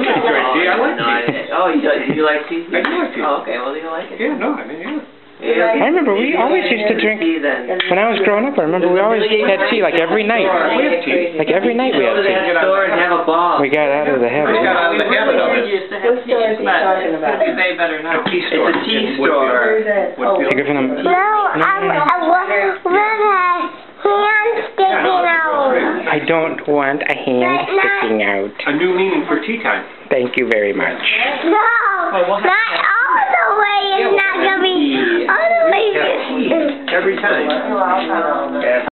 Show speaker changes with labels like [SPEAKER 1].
[SPEAKER 1] enjoy tea. I like tea.
[SPEAKER 2] Oh, you like tea?
[SPEAKER 1] I do like tea.
[SPEAKER 2] Oh, okay. Well, you like it?
[SPEAKER 1] Yeah, no, I mean, yeah.
[SPEAKER 3] I remember we always used to drink, when I was growing up, I remember we always had tea, like every night.
[SPEAKER 1] We have tea.
[SPEAKER 3] Like every night we had tea.
[SPEAKER 2] And have a ball.
[SPEAKER 3] We got out of the habit.
[SPEAKER 1] We got out of the habit of it.
[SPEAKER 4] What store is he talking about?
[SPEAKER 2] It's way better now.
[SPEAKER 1] A tea store.
[SPEAKER 2] It's a tea
[SPEAKER 1] in
[SPEAKER 2] store.
[SPEAKER 4] Where is that? Oh.
[SPEAKER 3] Hey, Griffin, I'm...
[SPEAKER 5] No, I'm with a hand sticking out.
[SPEAKER 3] I don't want a hand sticking out.
[SPEAKER 1] A new meaning for tea time.
[SPEAKER 3] Thank you very much.
[SPEAKER 5] No, not all the way. It's not gonna be all the way.
[SPEAKER 1] Every time.